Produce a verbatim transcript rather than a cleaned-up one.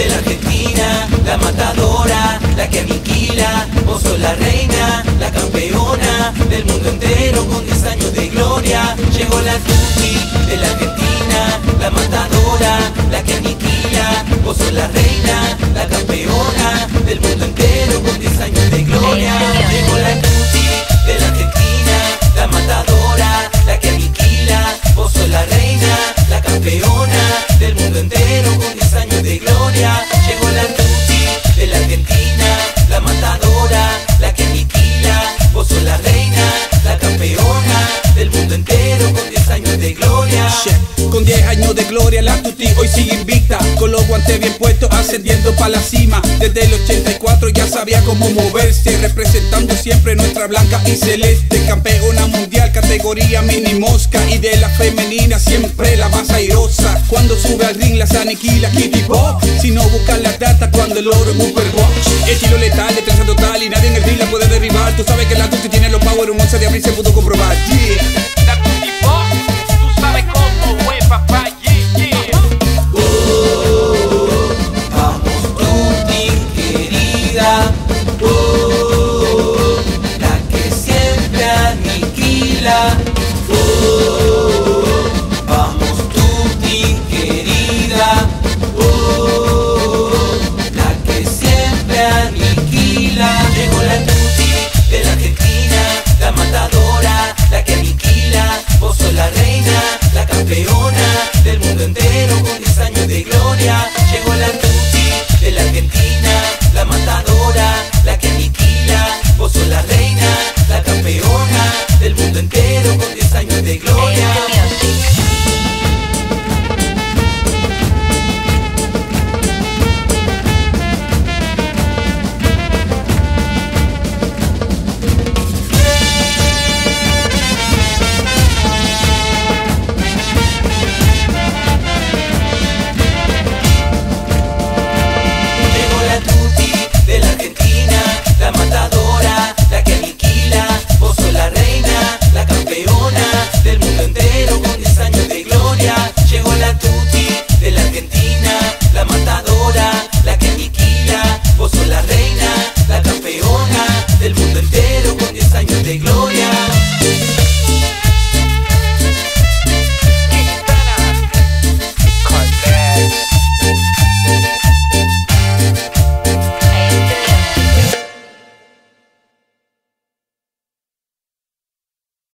de la Argentina, la matadora, la que aniquila. Vos sos la reina, la campeona del mundo entero con diez años de gloria. Llegó la Tuti de la Argentina, la matadora, la que aniquila. Vos sos la reina, la campeona del mundo entero con diez años de gloria. Llegó la Tuti de la Argentina, la matadora, la que aniquila. Vos sos la reina, la campeona del mundo entero con diez años de gloria. Llegó la Tuti de la Argentina, la matadora, la que aniquila. Vos sos la reina, la campeona del mundo entero con diez años de gloria. Con diez años de gloria la Tuti hoy sigue invicta, con los guantes bien puestos ascendiendo pa' la cima. Desde el ochenta y cuatro ya sabía cómo moverse, representando siempre nuestra blanca y celeste. Campeona mundial categoría mini mosca, y de la femenina siempre la más airosa. Cuando sube al ring las aniquila Kitty Pop, si no buscan las datas cuando el oro en Superwatch. Estilo letal, detención total y nadie en el ring la puede derribar. Tú sabes que la Tuti tiene los power, un once de abril se pudo comprobar. Yeah.